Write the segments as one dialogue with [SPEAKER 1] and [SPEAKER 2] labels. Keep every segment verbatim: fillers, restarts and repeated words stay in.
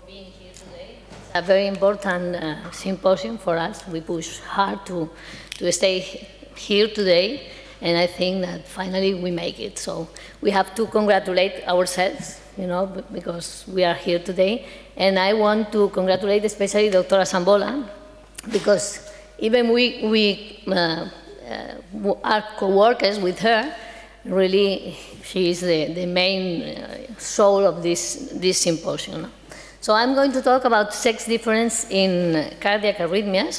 [SPEAKER 1] being here today. It's a very important uh, symposium for us. We push hard to, to stay here today, and I think that finally we make it. So we have to congratulate ourselves, you know, because we are here today. And I want to congratulate especially Doctora Sambola, because even we, we uh, uh, are co-workers with her. Really, she is the, the main uh, soul of this, this symposium. So I'm going to talk about sex difference in cardiac arrhythmias.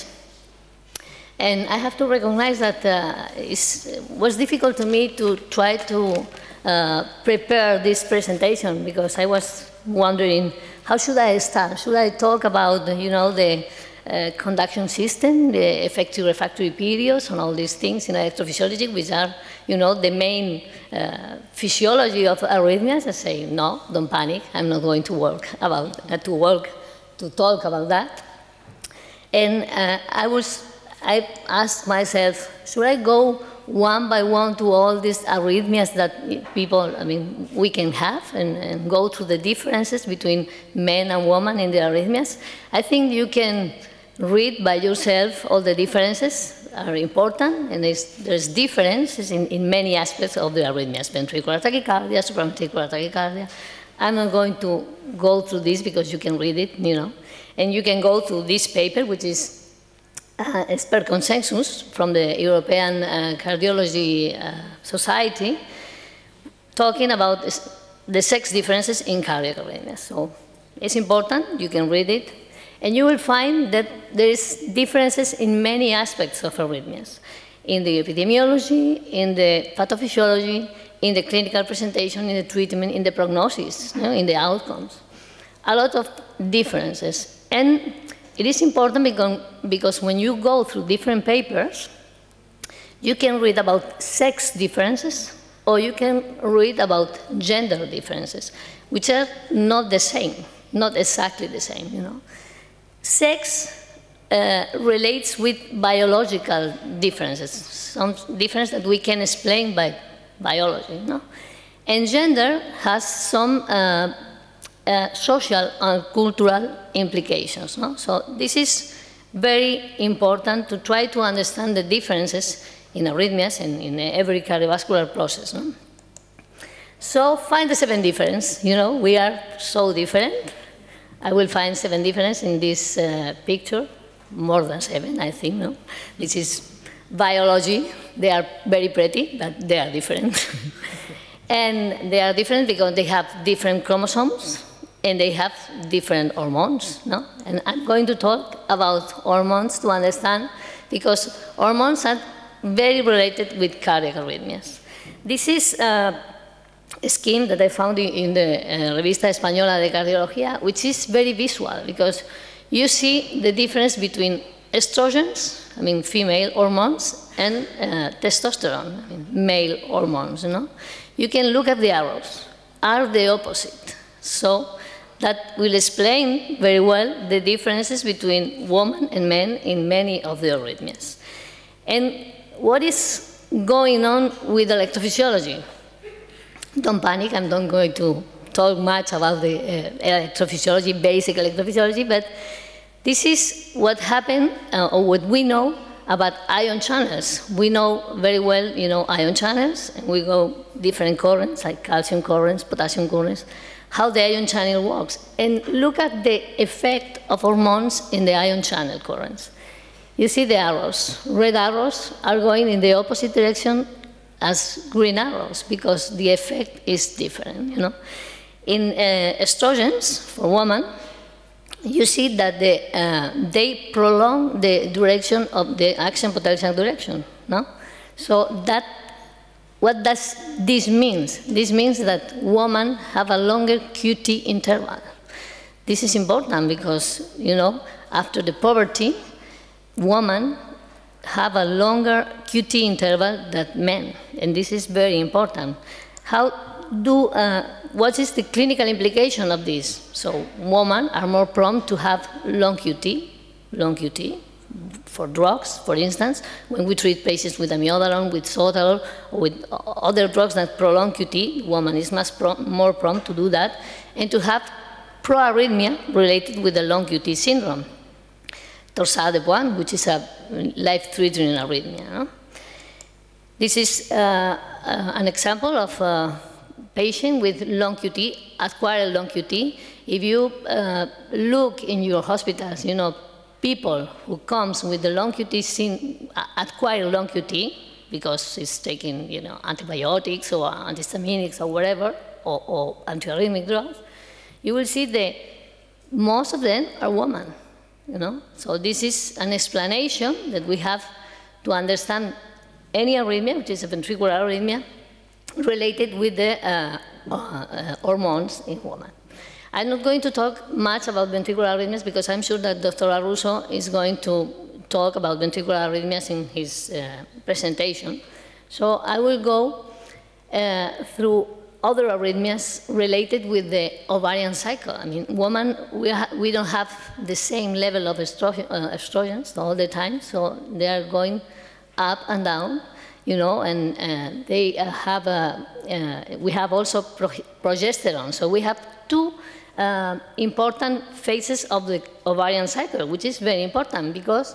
[SPEAKER 1] And I have to recognize that uh, it was difficult to me to try to uh, prepare this presentation, because I was wondering, how should I start? Should I talk about, you know, the uh, conduction system, the effective refractory periods, and all these things in electrophysiology, which are, you know, the main uh, physiology of arrhythmias? I say, no, don't panic. I'm not going to work about uh, to work to talk about that. And uh, I was, I asked myself, should I go one by one to all these arrhythmias that people, I mean, we can have, and, and go through the differences between men and women in the arrhythmias? I think you can read by yourself. All the differences are important, and there's, there's differences in, in many aspects of the arrhythmias: ventricular tachycardia, supraventricular tachycardia. I'm not going to go through this because you can read it, you know, and you can go through this paper, which is uh, expert consensus from the European uh, Cardiology uh, Society, talking about the sex differences in cardiac arrhythmias. So it's important, you can read it. And you will find that there is differences in many aspects of arrhythmias, in the epidemiology, in the pathophysiology, in the clinical presentation, in the treatment, in the prognosis, you know, in the outcomes. A lot of differences. And it is important because, because when you go through different papers, you can read about sex differences, or you can read about gender differences, which are not the same, not exactly the same, you know. Sex uh, relates with biological differences, some difference that we can explain by biology, no? And gender has some uh, uh, social and cultural implications, no? So this is very important to try to understand the differences in arrhythmias and in every cardiovascular process, no? So find the seven differences. You know, we are so different. I will find seven differences in this uh, picture, more than seven, I think, no? This is biology. They are very pretty, but they are different. And they are different because they have different chromosomes, and they have different hormones, no? And I'm going to talk about hormones to understand, because hormones are very related with cardiac arrhythmias. This is uh, a scheme that I found in the uh, Revista Española de Cardiología, which is very visual, because you see the difference between estrogens, I mean female hormones, and uh, testosterone, I mean male hormones, you know? You can look at the arrows, are the opposite. So that will explain very well the differences between women and men in many of the arrhythmias. And what is going on with electrophysiology? Don't panic, I'm not going to talk much about the uh, electrophysiology, basic electrophysiology, but this is what happened, uh, or what we know about ion channels. We know very well, you know, ion channels, and we go different currents, like calcium currents, potassium currents, how the ion channel works. And look at the effect of hormones in the ion channel currents. You see the arrows. Red arrows are going in the opposite direction as green arrows, because the effect is different, you know. In uh, estrogens, for women, you see that the, uh, they prolong the duration of the action potential duration, no? So that, what does this mean? This means that women have a longer Q T interval. This is important because, you know, after the puberty, women have a longer Q T interval than men, and this is very important. How do, uh, what is the clinical implication of this? So women are more prone to have long Q T, long Q T, for drugs, for instance, when we treat patients with amiodarone, with sotalol, or with other drugs that prolong Q T, woman is much pro more prone to do that, and to have proarrhythmia related with the long Q T syndrome, torsade de Pointes, which is a life-threatening arrhythmia. No? This is uh, uh, an example of a patient with long Q T, acquired long Q T. If you uh, look in your hospitals, you know, people who comes with the long Q T, acquired long Q T, because it's taking, you know, antibiotics or antihistaminics or whatever, or, or antiarrhythmic drugs, you will see that most of them are women, you know. So this is an explanation that we have to understand any arrhythmia, which is a ventricular arrhythmia, related with the uh, uh, hormones in women. I'm not going to talk much about ventricular arrhythmias because I'm sure that Doctor Arrusso is going to talk about ventricular arrhythmias in his uh, presentation. So I will go uh, through other arrhythmias related with the ovarian cycle. I mean, women, we, we don't have the same level of estrogen, uh, estrogens all the time, so they are going up and down, you know, and uh, they uh, have a, uh, we have also pro progesterone. So we have two uh, important phases of the ovarian cycle, which is very important because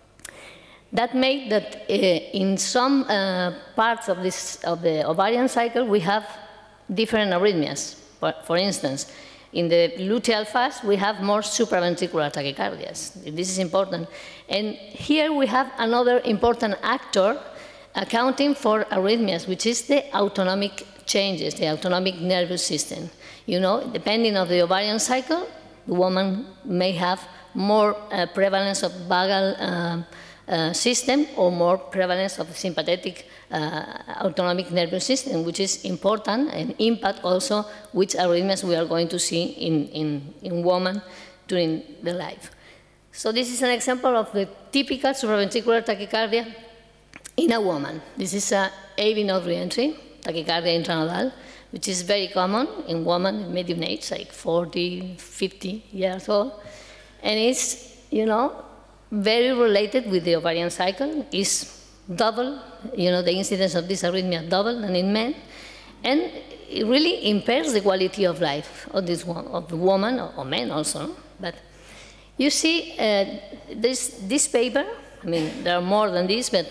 [SPEAKER 1] that made that uh, in some uh, parts of, this, of the ovarian cycle, we have different arrhythmias. For, for instance, in the luteal phase, we have more supraventricular tachycardias. This is important. And here we have another important actor accounting for arrhythmias, which is the autonomic changes, the autonomic nervous system. You know, depending on the ovarian cycle, the woman may have more uh, prevalence of vagal uh, Uh, system or more prevalence of the sympathetic uh, autonomic nervous system, which is important and impact also which arrhythmias we are going to see in, in, in women during the life. So this is an example of the typical supraventricular tachycardia in a woman. This is a A V node reentry, tachycardia intranodal, which is very common in women in medium age, like forty, fifty years old. And it's, you know, very related with the ovarian cycle, is double, you know, the incidence of this arrhythmia double than in men, and it really impairs the quality of life of this one, of the woman or, or men also. But you see, uh, this, this paper, I mean, there are more than this, but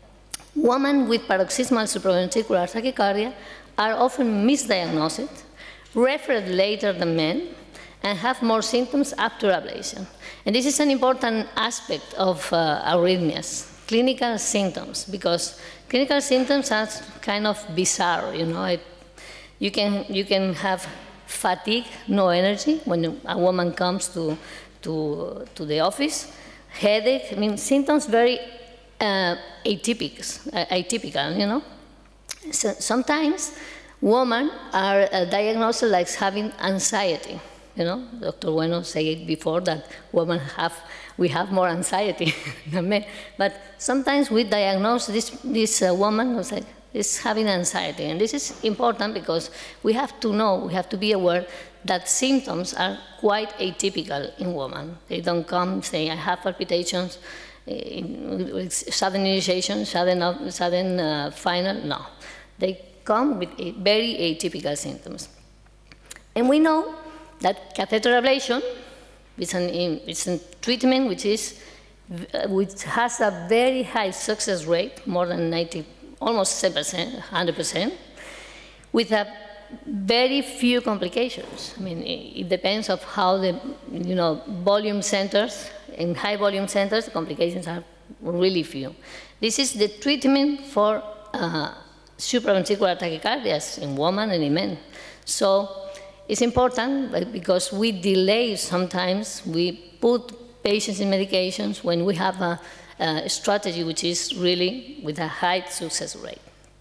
[SPEAKER 1] women with paroxysmal supraventricular tachycardia are often misdiagnosed, referred later than men, and have more symptoms after ablation. And this is an important aspect of uh, arrhythmias, clinical symptoms, because clinical symptoms are kind of bizarre, you know. It, you, can, you can have fatigue, no energy, when a woman comes to, to, to the office, headache, I mean, symptoms very uh, atypical, uh, atypical, you know. So sometimes women are uh, diagnosed like having anxiety. You know, Doctor Bueno said it before that women have, we have more anxiety than men. But sometimes we diagnose this, this uh, woman who's like, is having anxiety. And this is important because we have to know, we have to be aware that symptoms are quite atypical in women. They don't come saying, I have palpitations, uh, sudden initiation, sudden, sudden uh, final. No. They come with a very atypical symptoms. And we know that catheter ablation is an, it's a treatment which, is, which has a very high success rate, more than ninety, almost seven percent, one hundred percent, with a very few complications. I mean, it, it depends on how the, you know, volume centers, in high volume centers, the complications are really few. This is the treatment for uh, supraventricular tachycardias in women and in men. So it's important because we delay sometimes, we put patients in medications when we have a, a strategy which is really with a high success rate.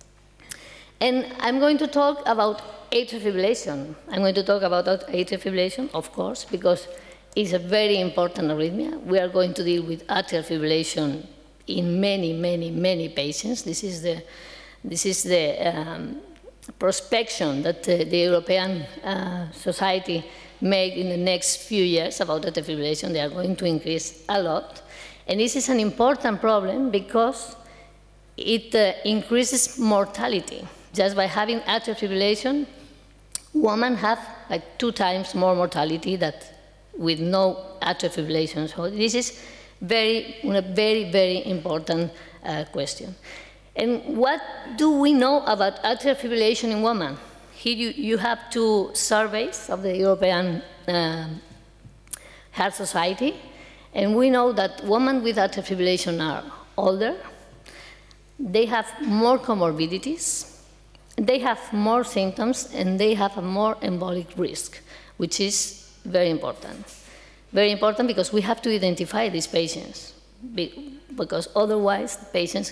[SPEAKER 1] And I'm going to talk about atrial fibrillation. I'm going to talk about atrial fibrillation, of course, because it's a very important arrhythmia. We are going to deal with atrial fibrillation in many, many, many patients. This is the, this is the um, prospection that uh, the European uh, Society made in the next few years about atrial fibrillation. They are going to increase a lot. And this is an important problem because it uh, increases mortality. Just by having atrial fibrillation, women have like two times more mortality than with no atrial fibrillation. So this is very, a very, very important uh, question. And what do we know about atrial fibrillation in women? Here you, you have two surveys of the European uh, Heart Society, and we know that women with atrial fibrillation are older, they have more comorbidities, they have more symptoms, and they have a more embolic risk, which is very important. Very important because we have to identify these patients, because otherwise the patients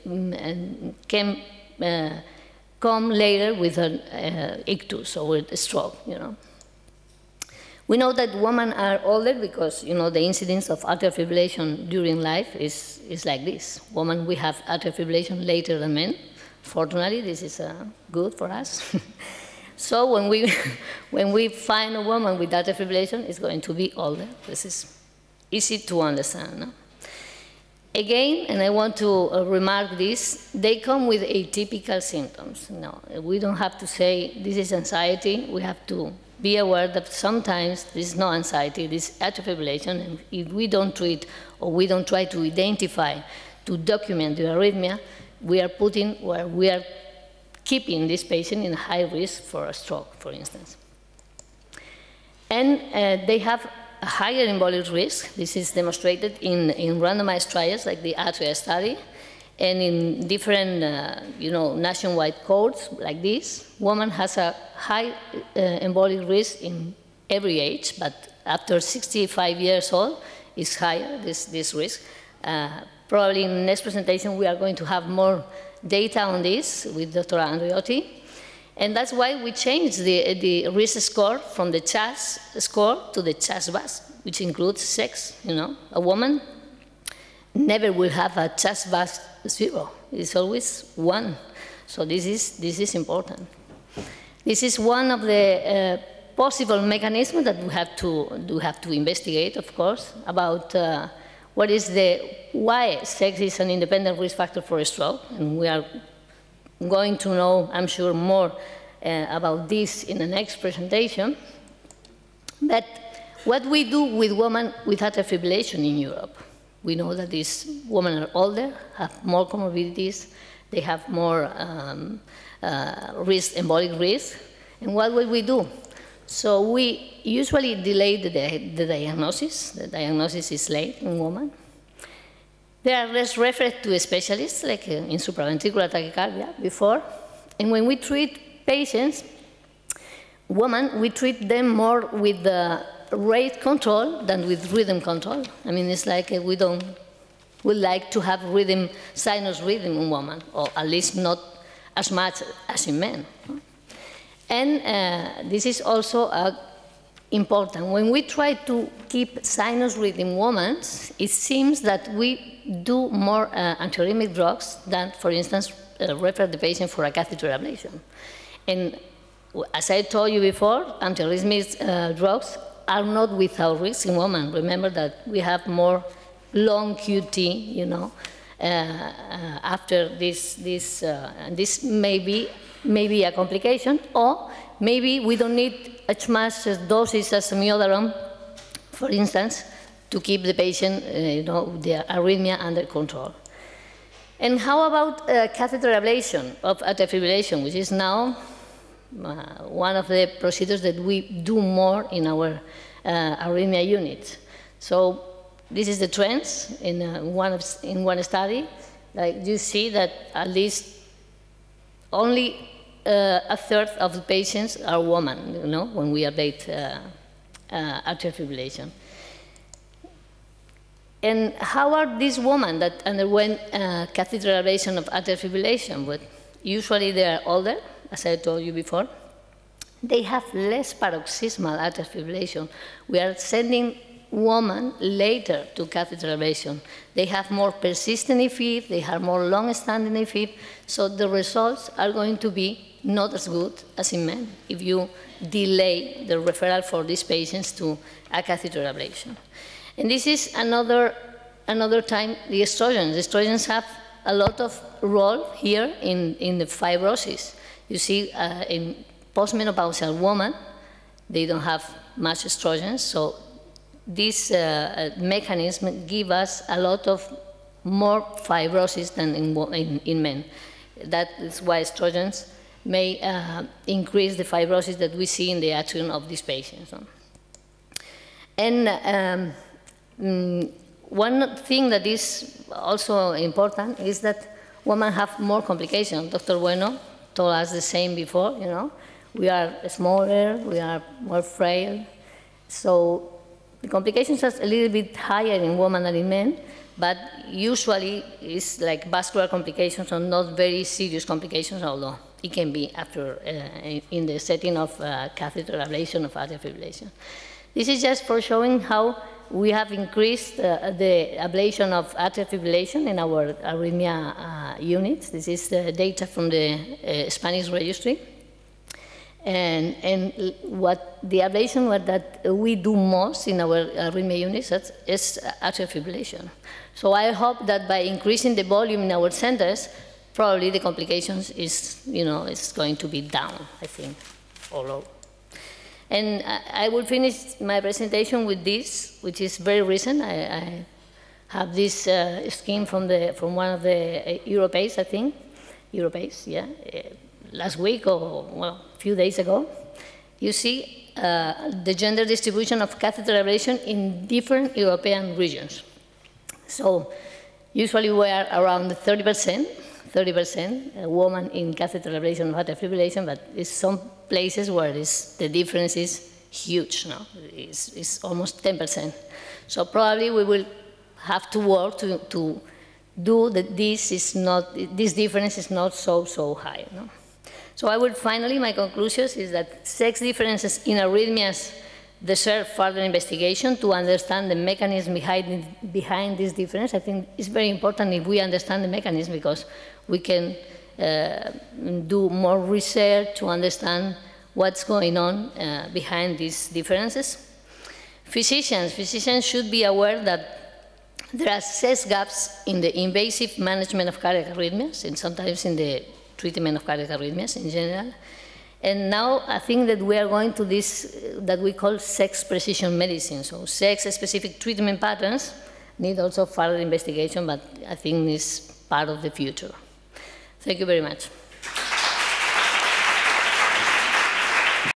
[SPEAKER 1] can uh, come later with an uh, ictus or with a stroke, you know. We know that women are older because, you know, the incidence of atrial fibrillation during life is, is like this. Women, we have atrial fibrillation later than men. Fortunately, this is uh, good for us. So when we, when we find a woman with atrial fibrillation, it's going to be older. This is easy to understand. No? Again, and I want to uh, remark this, they come with atypical symptoms. No, we don't have to say this is anxiety. We have to be aware that sometimes this is not anxiety, this is atrial fibrillation, and if we don't treat or we don't try to identify, to document the arrhythmia, we are putting, or we are keeping this patient in high risk for a stroke, for instance. And uh, they have a higher embolic risk. This is demonstrated in, in randomized trials like the ATRIA study, and in different, uh, you know, nationwide codes like this. Woman has a high uh, embolic risk in every age, but after sixty-five years old, is higher, this, this risk. Uh, probably in the next presentation, we are going to have more data on this with Doctor Andreotti. And that's why we changed the, the risk score from the C H A S score to the C H A S V A S, which includes sex, you know. A woman never will have a C H A S V A S zero. It's always one. So this is, this is important. This is one of the uh, possible mechanisms that we have to, do have to investigate, of course, about uh, what is the, why sex is an independent risk factor for a stroke. And we are going to know, I'm sure, more uh, about this in the next presentation. But what we do with women with atrial fibrillation in Europe, we know that these women are older, have more comorbidities, they have more um, uh, risk, embolic risk. And what will we do? So we usually delay the, the diagnosis. The diagnosis is late in women. They are less referred to specialists, like in supraventricular tachycardia before. And when we treat patients, women, we treat them more with the rate control than with rhythm control. I mean, it's like we don't, we like to have rhythm, sinus rhythm in women, or at least not as much as in men. And uh, this is also uh, important. When we try to keep sinus rhythm in women, it seems that we do more uh, antiarrhythmic drugs than, for instance, uh, refer the patient for a catheter ablation. And as I told you before, antiarrhythmic uh, drugs are not without risk in women. Remember that we have more long Q T, you know, uh, uh, after this, this, uh, and this may be, may be a complication, or maybe we don't need as much doses as amiodarone, for instance, to keep the patient, uh, you know, the arrhythmia under control. And how about uh, catheter ablation of atrial fibrillation, which is now uh, one of the procedures that we do more in our uh, arrhythmia unit. So this is the trends in, uh, one, of, in one study. Like you see that at least only uh, a third of the patients are women, you know, when we ablate uh, uh, atrial fibrillation. And how are these women that underwent uh, catheter ablation of atrial fibrillation? But usually they are older, as I told you before. They have less paroxysmal atrial fibrillation. We are sending women later to catheter ablation. They have more persistent A Fib, they have more long-standing A Fib, so the results are going to be not as good as in men if you delay the referral for these patients to a catheter ablation. And this is another, another time, the estrogens. The estrogens have a lot of role here in, in the fibrosis. You see, uh, in postmenopausal women, they don't have much estrogen, so this uh, mechanism gives us a lot of more fibrosis than in, in, in men. That is why estrogens may uh, increase the fibrosis that we see in the atrium of these patients. And um, mm, one thing that is also important is that women have more complications. Doctor Bueno told us the same before, you know. We are smaller, we are more frail. So the complications are a little bit higher in women than in men, but usually it's like vascular complications or not very serious complications, although it can be after uh, in the setting of uh, catheter ablation of atrial fibrillation. This is just for showing how we have increased uh, the ablation of atrial fibrillation in our arrhythmia uh, units. This is the data from the uh, Spanish registry. And, and what the ablation what that we do most in our arrhythmia units is atrial fibrillation. So I hope that by increasing the volume in our centers, probably the complications is, you know, is going to be down, I think, or low. And I will finish my presentation with this, which is very recent. I, I have this uh, scheme from, the, from one of the Europeans, I think. Europeans, yeah. Uh, last week or, well, a few days ago. You see uh, the gender distribution of catheter ablation in different European regions. So usually we are around thirty percent, thirty percent woman in catheter ablation of atrial fibrillation, but in some places where this, the difference is huge, no? It's, it's almost ten percent. So probably we will have to work to, to do that this is not, this difference is not so, so high, no? So I would finally, my conclusions is that sex differences in arrhythmias deserve further investigation to understand the mechanism behind, behind this difference. I think it's very important if we understand the mechanism because we can uh, do more research to understand what's going on uh, behind these differences. Physicians, physicians should be aware that there are sex gaps in the invasive management of cardiac arrhythmias and sometimes in the treatment of cardiac arrhythmias in general. And now I think that we are going to this uh, that we call sex precision medicine. So sex-specific treatment patterns need also further investigation, but I think it's part of the future. Thank you very much.